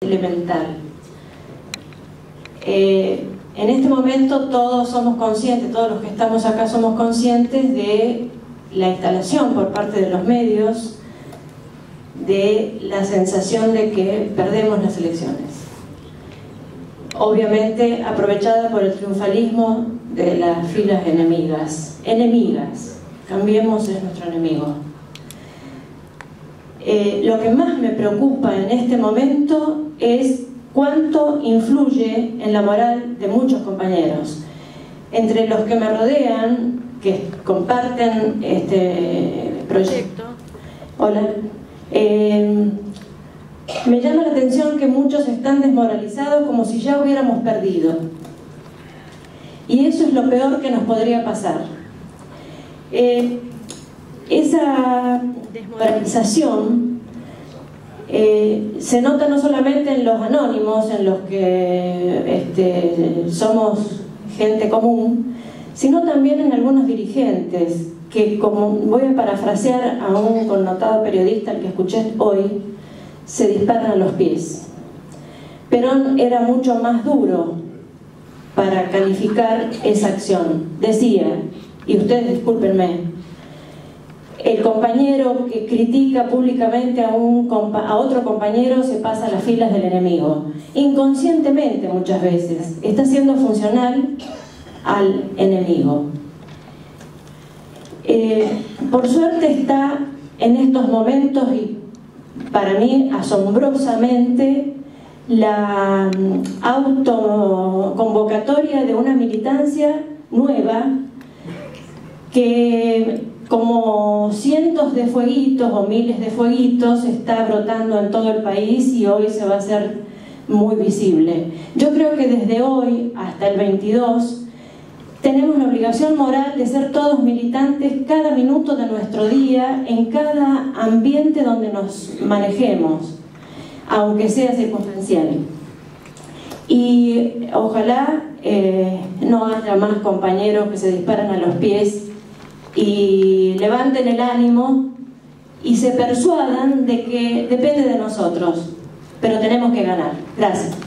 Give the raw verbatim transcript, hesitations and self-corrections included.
elemental. Eh, en este momento todos somos conscientes, todos los que estamos acá somos conscientes de la instalación por parte de los medios de la sensación de que perdemos las elecciones. Obviamente aprovechada por el triunfalismo de las filas enemigas. Enemigas. Cambiemos es nuestro enemigo. Eh, lo que más me preocupa en este momento es cuánto influye en la moral de muchos compañeros. Entre los que me rodean, que comparten este proyecto, hola, eh, me llama la atención que muchos están desmoralizados como si ya hubiéramos perdido. Y eso es lo peor que nos podría pasar. Eh, esa desmoralización eh, se nota no solamente en los anónimos, en los que este, somos gente común, sino también en algunos dirigentes que, como voy a parafrasear a un connotado periodista al que escuché hoy, se disparan a los pies. Perón era mucho más duro para calificar esa acción. Decía, y ustedes discúlpenme, el compañero que critica públicamente a, un, a otro compañero se pasa a las filas del enemigo. Inconscientemente muchas veces está siendo funcional al enemigo. Eh, por suerte está en estos momentos, y para mí asombrosamente, la autoconvocatoria de una militancia nueva que, como cientos de fueguitos o miles de fueguitos, está brotando en todo el país y hoy se va a hacer muy visible. Yo creo que desde hoy hasta el veintidós tenemos la obligación moral de ser todos militantes cada minuto de nuestro día, en cada ambiente donde nos manejemos, aunque sea circunstancial. Y ojalá eh, no haya más compañeros que se disparan a los pies y levanten el ánimo y se persuadan de que depende de nosotros, pero tenemos que ganar. Gracias.